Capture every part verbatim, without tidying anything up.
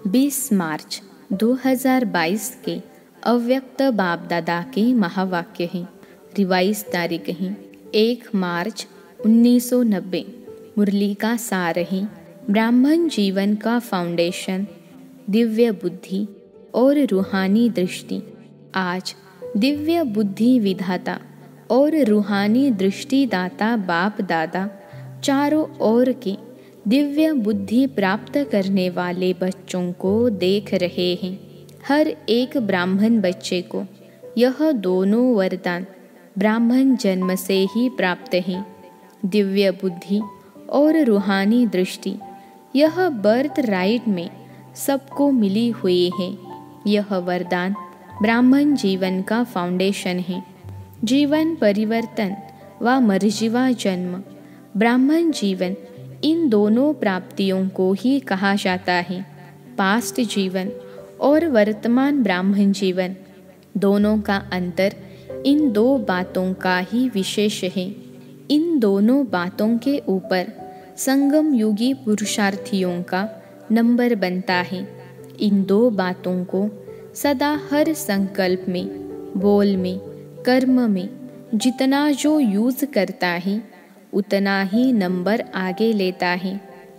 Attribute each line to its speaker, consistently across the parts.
Speaker 1: बीस मार्च दो हज़ार बाईस के अव्यक्त बाप दादा के महावाक्य हैं। रिवाइज तारीख हैं एक मार्च उन्नीस सौ नब्बे। मुरली का सार है, ब्राह्मण जीवन का फाउंडेशन, दिव्य बुद्धि और रूहानी दृष्टि। आज दिव्य बुद्धि विधाता और रूहानी दृष्टि दाता बाप दादा चारों ओर के दिव्य बुद्धि प्राप्त करने वाले बच्चों को देख रहे हैं। हर एक ब्राह्मण बच्चे को यह दोनों वरदान ब्राह्मण जन्म से ही प्राप्त हैं। दिव्य बुद्धि और रूहानी दृष्टि यह बर्थ राइट में सबको मिली हुई है। यह वरदान ब्राह्मण जीवन का फाउंडेशन है। जीवन परिवर्तन व मर्जीवा जन्म ब्राह्मण जीवन, इन दोनों प्राप्तियों को ही कहा जाता है। पास्ट जीवन और वर्तमान ब्राह्मण जीवन दोनों का अंतर इन दो बातों का ही विशेष है। इन दोनों बातों के ऊपर संगम युगी पुरुषार्थियों का नंबर बनता है। इन दो बातों को सदा हर संकल्प में, बोल में, कर्म में जितना जो यूज करता है उतना ही नंबर आगे लेता है।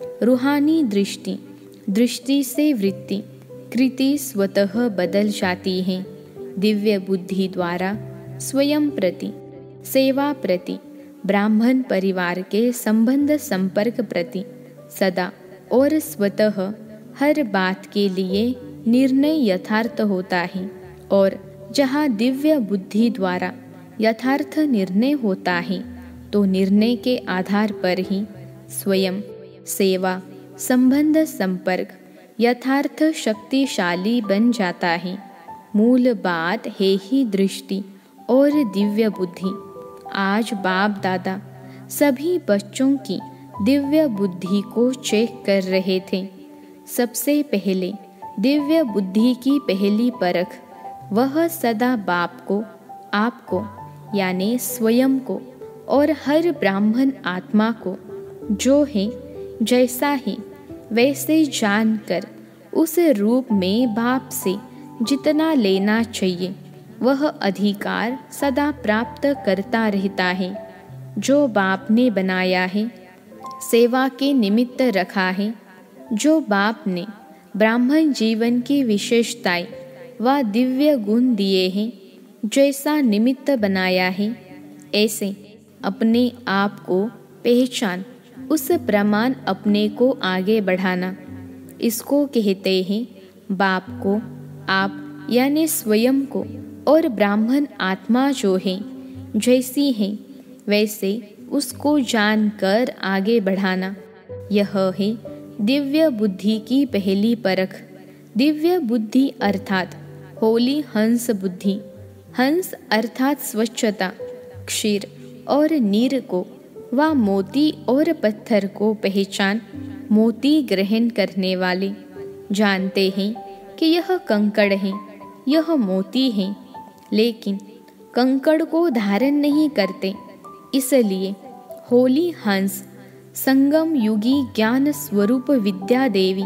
Speaker 1: रूहानी दृष्टि दृष्टि से वृत्ति कृति स्वतः बदल जाती है। दिव्य बुद्धि द्वारा स्वयं प्रति, सेवा प्रति, ब्राह्मण परिवार के संबंध संपर्क प्रति सदा और स्वतः हर बात के लिए निर्णय यथार्थ होता है। और जहाँ दिव्य बुद्धि द्वारा यथार्थ निर्णय होता है तो निर्णय के आधार पर ही स्वयं, सेवा, संबंध संपर्क यथार्थ शक्तिशाली बन जाता है। मूल बात है ही दृष्टि और दिव्य बुद्धि। आज बाप दादा सभी बच्चों की दिव्य बुद्धि को चेक कर रहे थे। सबसे पहले दिव्य बुद्धि की पहली परख वह सदा बाप को, आपको यानी स्वयं को और हर ब्राह्मण आत्मा को जो है जैसा है वैसे जानकर उस रूप में बाप से जितना लेना चाहिए वह अधिकार सदा प्राप्त करता रहता है। जो बाप ने बनाया है, सेवा के निमित्त रखा है, जो बाप ने ब्राह्मण जीवन की विशेषताएं व दिव्य गुण दिए हैं, जैसा निमित्त बनाया है, ऐसे अपने आप को पहचान, उस प्रमाण अपने को आगे बढ़ाना, इसको कहते हैं बाप को, आप यानी स्वयं को और ब्राह्मण आत्मा जो है जैसी है वैसे उसको जानकर आगे बढ़ाना। यह है दिव्य बुद्धि की पहली परख। दिव्य बुद्धि अर्थात होली हंस बुद्धि। हंस अर्थात स्वच्छता, क्षीर और नीर को व मोती और पत्थर को पहचान मोती ग्रहण करने वाले जानते हैं कि यह कंकड़ है, यह मोती है, लेकिन कंकड़ को धारण नहीं करते। इसलिए होली हंस संगम युगी ज्ञान स्वरूप विद्या देवी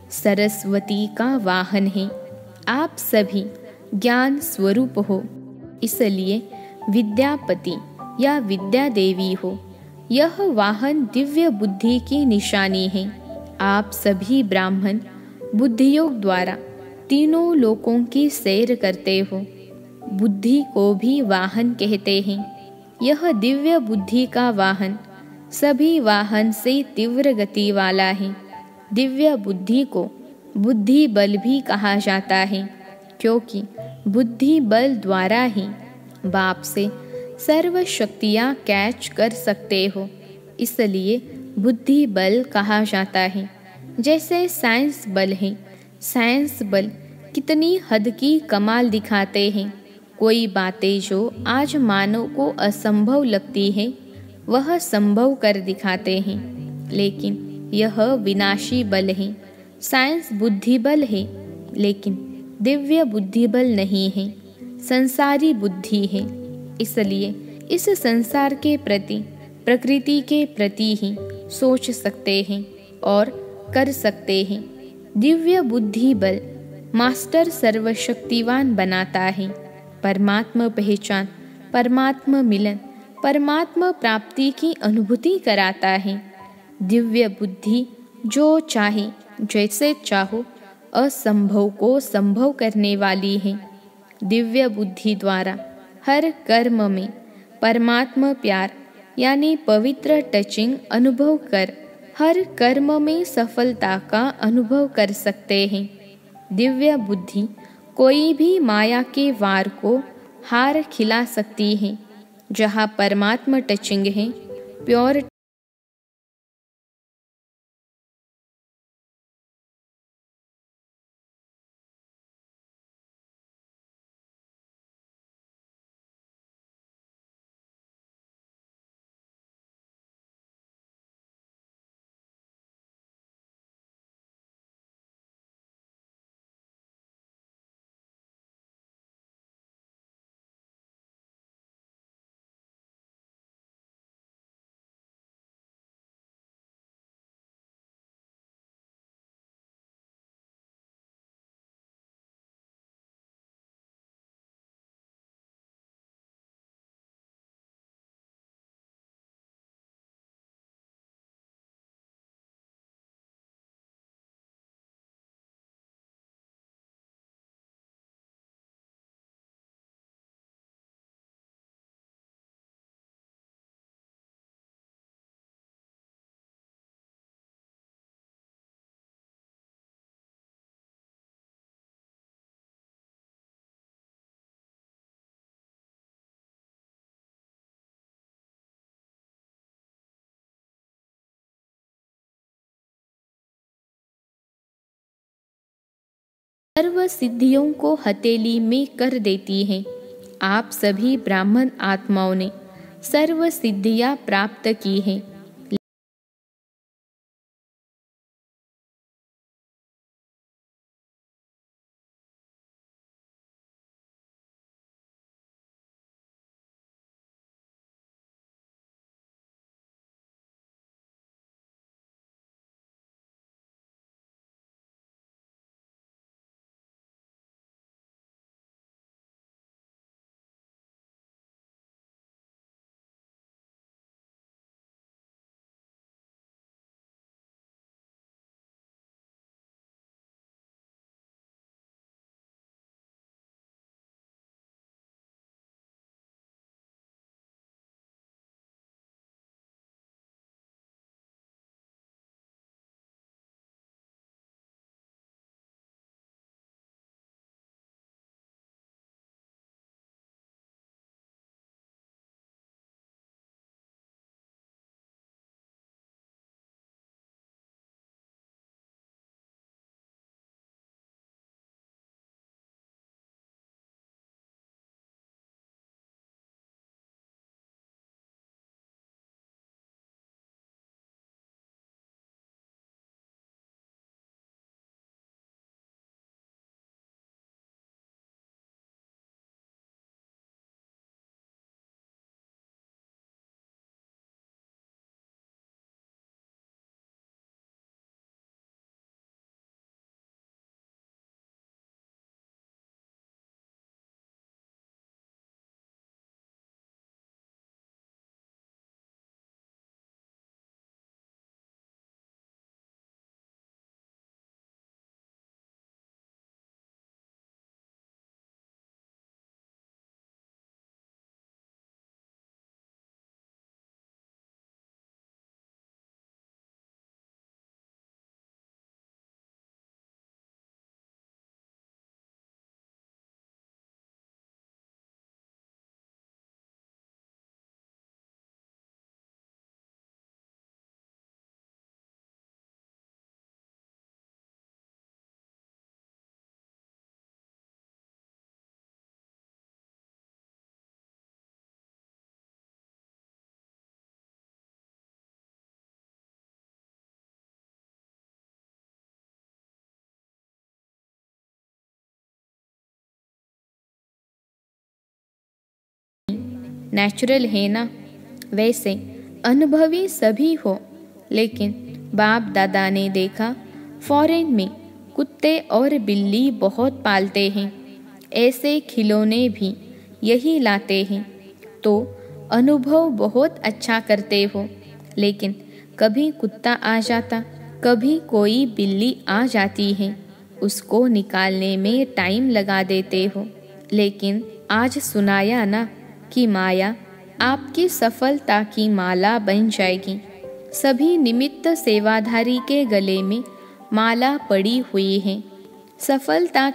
Speaker 1: सरस्वती का वाहन है। आप सभी ज्ञान स्वरूप हो, इसलिए विद्यापति या विद्या देवी हो। यह वाहन दिव्य बुद्धि की निशानी है। आप सभी ब्राह्मण बुद्धियोग द्वारा तीनों लोकों की सैर करते हो। बुद्धि को भी वाहन कहते हैं। यह दिव्य बुद्धि का वाहन सभी वाहन से तीव्र गति वाला है। दिव्य बुद्धि को बुद्धि बल भी कहा जाता है, क्योंकि बुद्धि बल द्वारा ही बाप से सर्व शक्तियाँ कैच कर सकते हो, इसलिए बुद्धि बल कहा जाता है। जैसे साइंस बल है, साइंस बल कितनी हद की कमाल दिखाते हैं। कोई बातें जो आज मानव को असंभव लगती है वह संभव कर दिखाते हैं, लेकिन यह विनाशी बल है। साइंस बुद्धि बल है, लेकिन दिव्य बुद्धि बल नहीं है, संसारी बुद्धि है। इसलिए इस संसार के प्रति, प्रकृति के प्रति ही सोच सकते हैं और कर सकते हैं। दिव्य बुद्धि बल मास्टर सर्वशक्तिवान बनाता है। परमात्मा पहचान, परमात्मा मिलन, परमात्मा प्राप्ति की अनुभूति कराता है। दिव्य बुद्धि जो चाहे जैसे चाहो असंभव को संभव करने वाली है। दिव्य बुद्धि द्वारा हर कर्म में परमात्मा प्यार यानी पवित्र टचिंग अनुभव कर हर कर्म में सफलता का अनुभव कर सकते हैं। दिव्य बुद्धि कोई भी माया के वार को हार खिला सकती है। जहाँ परमात्मा टचिंग है, प्योर सर्व सिद्धियों को हथेली में कर देती है। आप सभी ब्राह्मण आत्माओं ने सर्व सिद्धियां प्राप्त की हैं। नेचुरल है ना। वैसे अनुभवी सभी हो, लेकिन बाप दादा ने देखा फॉरेन में कुत्ते और बिल्ली बहुत पालते हैं, ऐसे खिलौने भी यही लाते हैं, तो अनुभव बहुत अच्छा करते हो। लेकिन कभी कुत्ता आ जाता, कभी कोई बिल्ली आ जाती है, उसको निकालने में टाइम लगा देते हो। लेकिन आज सुनाया ना कि माया आपकी सफलता की माला बन जाएगी। सभी निमित्त सेवाधारी के गले में माला पड़ी हुई है। सफलता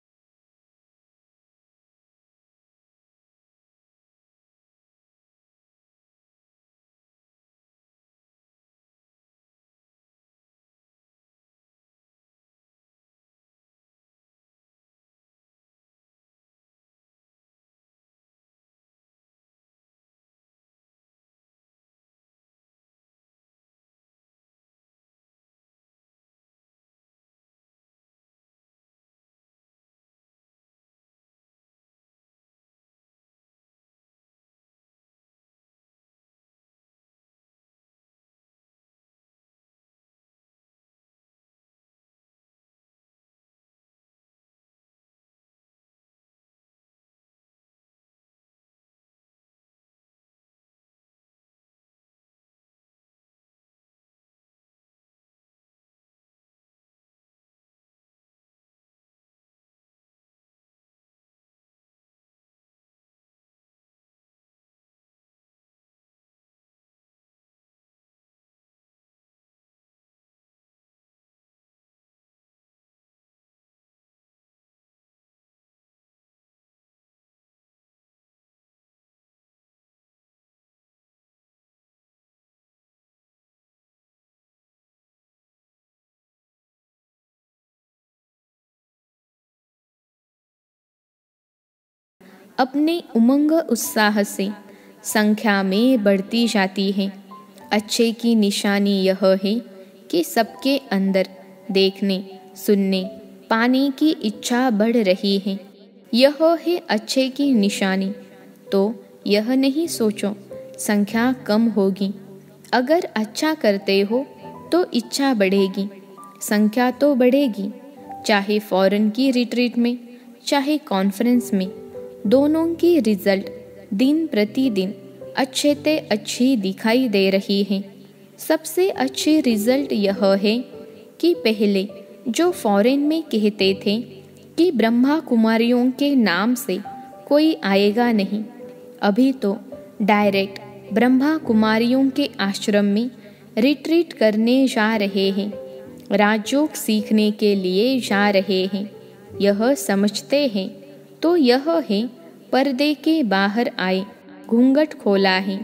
Speaker 1: अपने उमंग उत्साह से संख्या में बढ़ती जाती है। अच्छे की निशानी यह है कि सबके अंदर देखने, सुनने, पाने की इच्छा बढ़ रही है। यह है अच्छे की निशानी। तो यह नहीं सोचो संख्या कम होगी। अगर अच्छा करते हो तो इच्छा बढ़ेगी, संख्या तो बढ़ेगी। चाहे फॉरेन की रिट्रीट में, चाहे कॉन्फ्रेंस में, दोनों की रिजल्ट दिन प्रतिदिन अच्छे ते अच्छी दिखाई दे रही है। सबसे अच्छी रिजल्ट यह है कि पहले जो फॉरेन में कहते थे कि ब्रह्मा कुमारियों के नाम से कोई आएगा नहीं, अभी तो डायरेक्ट ब्रह्मा कुमारियों के आश्रम में रिट्रीट करने जा रहे हैं, राजयोग सीखने के लिए जा रहे हैं। यह समझते हैं तो यह है पर्दे के बाहर आए, घूंघट खोला है।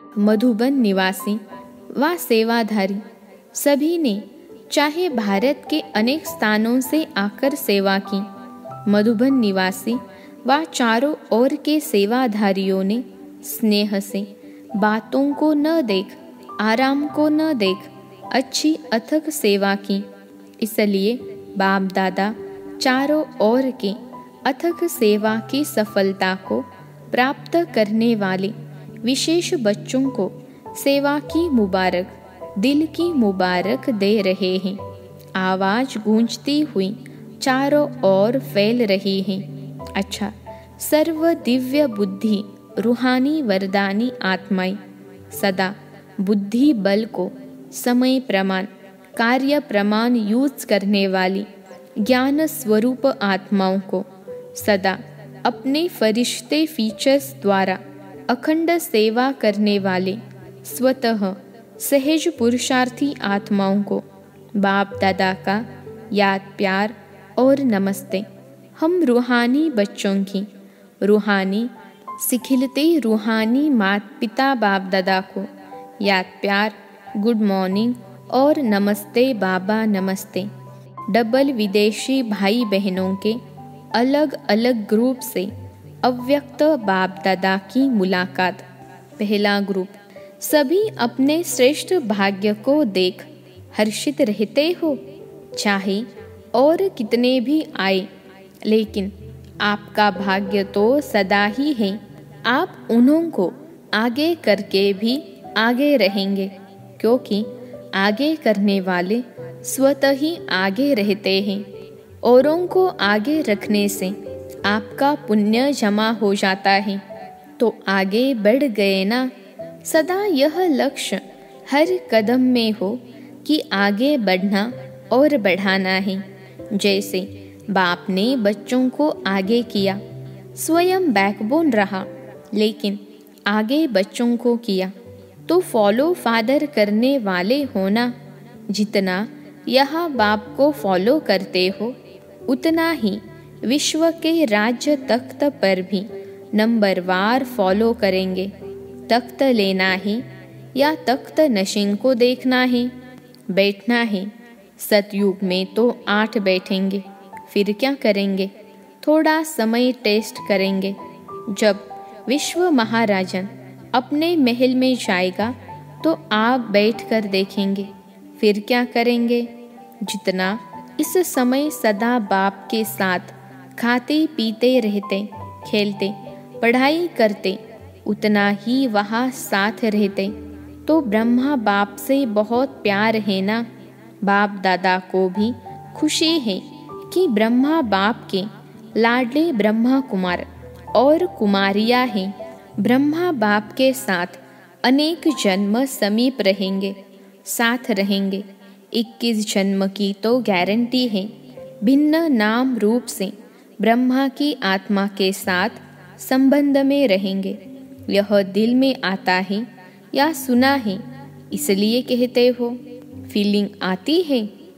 Speaker 1: मधुबन निवासी व सेवाधारी सभी ने चाहे भारत के अनेक स्थानों से आकर सेवा की। मधुबन निवासी व चारों ओर के सेवाधारियों ने स्नेह से बातों को न देख, आराम को न देख, अच्छी अथक सेवा की। इसलिए बाप दादा चारों ओर के अथक सेवा की सफलता को प्राप्त करने वाले विशेष बच्चों को सेवा की मुबारक, दिल की मुबारक दे रहे हैं। आवाज गूंजती हुई चारों ओर फैल रही है। अच्छा, सर्व दिव्य बुद्धि रूहानी वरदानी आत्माएं सदा बुद्धि बल को समय प्रमाण, कार्य प्रमाण यूज करने वाली ज्ञान स्वरूप आत्माओं को सदा अपने फरिश्ते फीचर्स द्वारा अखंड सेवा करने वाले स्वतः सहज पुरुषार्थी आत्माओं को बाप दादा का याद प्यार और नमस्ते। हम रूहानी बच्चों की रूहानी सिखिलते रूहानी माता पिता बाप दादा को याद प्यार, गुड मॉर्निंग और नमस्ते बाबा नमस्ते। डबल विदेशी भाई बहनों के अलग अलग ग्रुप से अव्यक्त बाप दादा की मुलाकात। पहला ग्रुप, सभी अपने श्रेष्ठ भाग्य को देख हर्षित रहते हो, चाहे और कितने भी आए, लेकिन आपका भाग्य तो सदा ही है। आप उन्हों को आगे करके भी आगे रहेंगे, क्योंकि आगे करने वाले स्वतः ही आगे रहते हैं। औरों को आगे रखने से आपका पुण्य जमा हो जाता है तो आगे बढ़ गए ना। सदा यह लक्ष्य हर कदम में हो कि आगे बढ़ना और बढ़ाना है। जैसे बाप ने बच्चों को आगे किया, स्वयं बैकबोन रहा, लेकिन आगे बच्चों को किया, तो फॉलो फादर करने वाले होना। जितना यहाँ बाप को फॉलो करते हो उतना ही विश्व के राज्य तख्त पर भी नंबरवार फॉलो करेंगे। तख्त लेना है या तख्त नशीन को देखना है? बैठना है। सतयुग में तो आठ बैठेंगे, फिर क्या करेंगे? थोड़ा समय टेस्ट करेंगे। जब विश्व महाराजन अपने महल में जाएगा तो आप बैठकर देखेंगे, फिर क्या करेंगे? जितना इस समय सदा बाप के साथ खाते पीते रहते, खेलते, पढ़ाई करते, उतना ही वहाँ साथ रहते तो ब्रह्मा बाप से बहुत प्यार है ना। बाप दादा को भी खुशी है कि ब्रह्मा बाप के लाडले ब्रह्मा कुमार और कुमारियाँ हैं। ब्रह्मा बाप के साथ अनेक जन्म समीप रहेंगे, साथ रहेंगे। इक्कीस जन्म की तो गारंटी है। भिन्न नाम रूप से ब्रह्मा की आत्मा के साथ संबंध में रहेंगे। यह दिल में आता है या सुना है इसलिए कहते हो? फीलिंग आती है?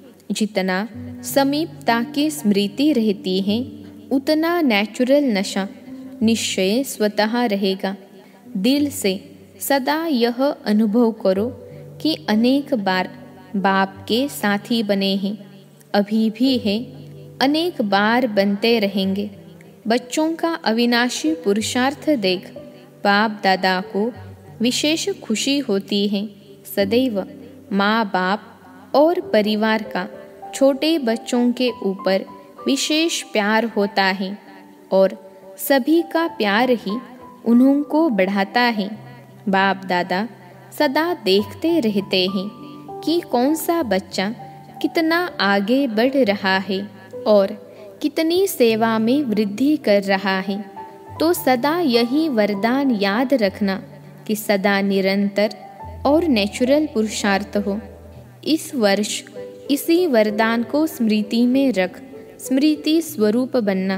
Speaker 1: जितना समीपता की स्मृति रहती है उतना नेचुरल नशा निश्चय स्वतः रहेगा। दिल से सदा यह अनुभव करो कि अनेक बार बाप के साथी बने हैं, अभी भी है, अनेक बार बनते रहेंगे। बच्चों का अविनाशी पुरुषार्थ देख बाप दादा को विशेष खुशी होती है। सदैव माँ बाप और परिवार का छोटे बच्चों के ऊपर विशेष प्यार होता है और सभी का प्यार ही उन्हों को बढ़ाता है। बाप दादा सदा देखते रहते हैं कि कौन सा बच्चा कितना आगे बढ़ रहा है और कितनी सेवा में वृद्धि कर रहा है। तो सदा यही वरदान याद रखना कि सदा निरंतर और नेचुरल पुरुषार्थ हो। इस वर्ष इसी वरदान को स्मृति में रख स्मृति स्वरूप बनना।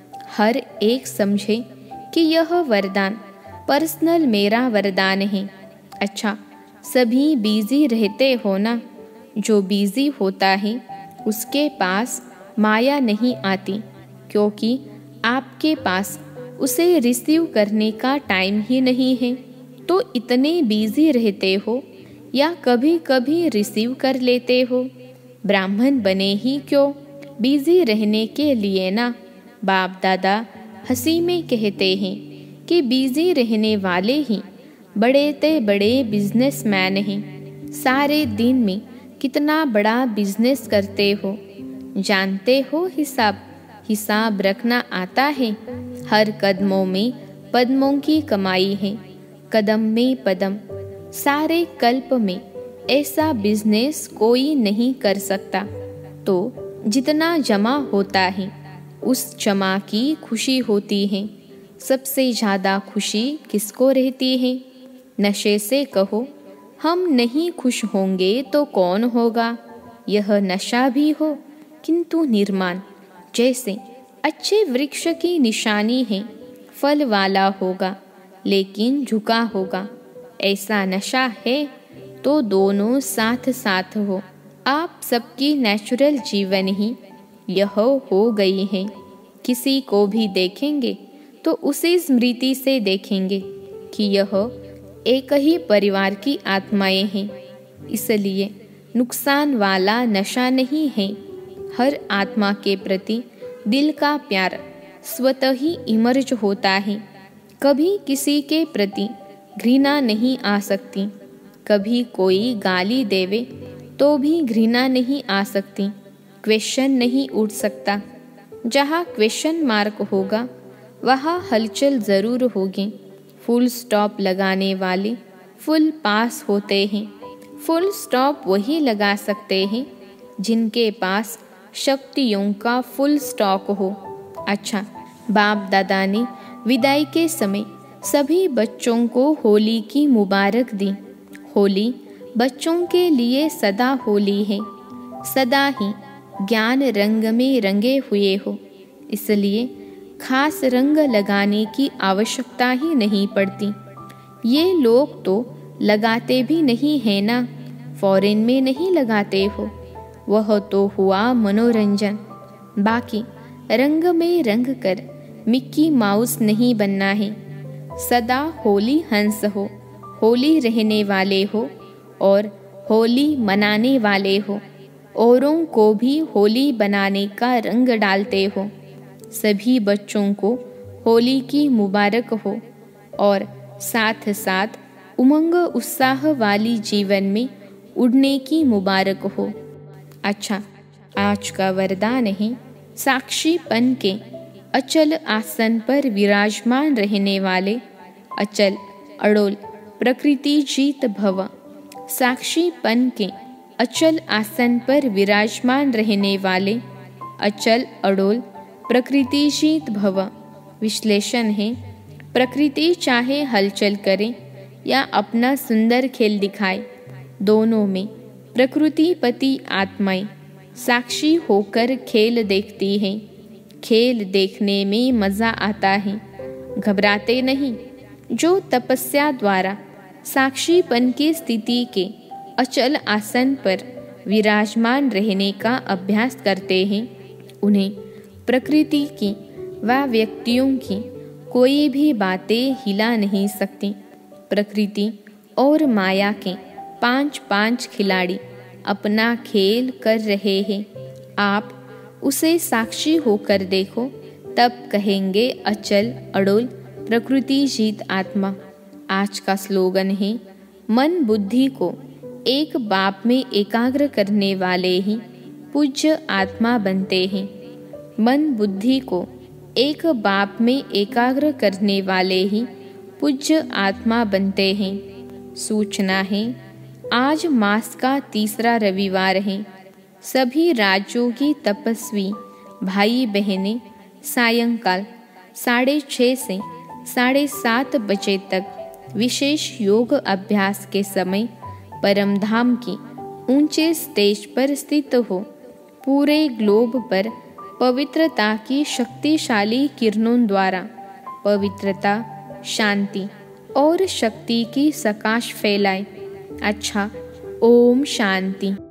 Speaker 1: हर एक समझे कि यह वरदान पर्सनल मेरा वरदान है। अच्छा, सभी बिजी रहते हो ना? जो बिजी होता है उसके पास माया नहीं आती, क्योंकि आपके पास उसे रिसीव करने का टाइम ही नहीं है। तो इतने बिजी रहते हो या कभी कभी रिसीव कर लेते हो? ब्राह्मण बने ही क्यों? बिजी रहने के लिए ना। बाप दादा हंसी में कहते हैं कि बिजी रहने वाले ही बड़े ते बड़े बिजनेसमैन हैं। सारे दिन में कितना बड़ा बिजनेस करते हो, जानते हो? हिसाब हिसाब रखना आता है। हर कदमों में पद्मों की कमाई है, कदम में पदम। सारे कल्प में ऐसा बिजनेस कोई नहीं कर सकता। तो जितना जमा होता है उस जमा की खुशी होती है। सबसे ज़्यादा खुशी किसको रहती है? नशे से कहो हम नहीं खुश होंगे तो कौन होगा? यह नशा भी हो किंतु निर्माण। जैसे अच्छे वृक्ष की निशानी है, फल वाला होगा लेकिन झुका होगा। ऐसा नशा है तो दोनों साथ साथ हो। आप सबकी नेचुरल जीवन ही यह हो गई है। किसी को भी देखेंगे तो उसी स्मृति से देखेंगे कि यह एक ही परिवार की आत्माएं हैं। इसलिए नुकसान वाला नशा नहीं है। हर आत्मा के प्रति दिल का प्यार स्वतः ही इमर्ज होता है। कभी किसी के प्रति घृणा नहीं आ सकती। कभी कोई गाली देवे तो भी घृणा नहीं आ सकती। क्वेश्चन नहीं उठ सकता। जहाँ क्वेश्चन मार्क होगा वहाँ हलचल ज़रूर होगी। फुल स्टॉप लगाने वाले फुल पास होते हैं। फुल स्टॉप वही लगा सकते हैं जिनके पास शक्तियों का फुल स्टॉक हो। अच्छा, बाप दादा ने विदाई के समय सभी बच्चों को होली की मुबारक दी। होली बच्चों के लिए सदा होली है, सदा ही ज्ञान रंग में रंगे हुए हो, इसलिए खास रंग लगाने की आवश्यकता ही नहीं पड़ती। ये लोग तो लगाते भी नहीं है ना, फॉरेन में नहीं लगाते हो, वह तो हुआ मनोरंजन। बाकी रंग में रंग कर मिक्की माउस नहीं बनना है। सदा होली हंस हो, होली रहने वाले हो और होली मनाने वाले हो, औरों को भी होली बनाने का रंग डालते हो। सभी बच्चों को होली की मुबारक हो और साथ साथ उमंग उत्साह वाली जीवन में उड़ने की मुबारक हो। अच्छा, आज का वरदान है साक्षीपन के अचल आसन पर विराजमान रहने वाले अचल अड़ोल प्रकृति जीत भव। साक्षीपन के अचल आसन पर विराजमान रहने वाले अचल अड़ोल प्रकृति जीत भव। विश्लेषण है, प्रकृति चाहे हलचल करे या अपना सुंदर खेल दिखाए, दोनों में प्रकृतिपति आत्माएं साक्षी होकर खेल देखती हैं। खेल देखने में मज़ा आता है, घबराते नहीं। जो तपस्या द्वारा साक्षीपन की स्थिति के अचल आसन पर विराजमान रहने का अभ्यास करते हैं, उन्हें प्रकृति की व व्यक्तियों की कोई भी बातें हिला नहीं सकती। प्रकृति और माया के पांच पांच खिलाड़ी अपना खेल कर रहे हैं। आप उसे साक्षी होकर देखो, तब कहेंगे अचल अड़ोल प्रकृति जीत आत्मा। आज का स्लोगन है, मन बुद्धि को एक बाप में एकाग्र करने वाले ही पूज्य आत्मा बनते हैं। मन बुद्धि को एक बाप में एकाग्र करने वाले ही पूज्य आत्मा बनते हैं। सूचना है, आज मास का तीसरा रविवार है। सभी राज्यों की तपस्वी भाई बहनें सायंकाल साढ़े छः से साढ़े सात बजे तक विशेष योग अभ्यास के समय परमधाम की ऊंचे स्टेज पर स्थित हो पूरे ग्लोब पर पवित्रता की शक्तिशाली किरणों द्वारा पवित्रता, शांति और शक्ति की प्रकाश फैलाए। अच्छा, ओम शांति।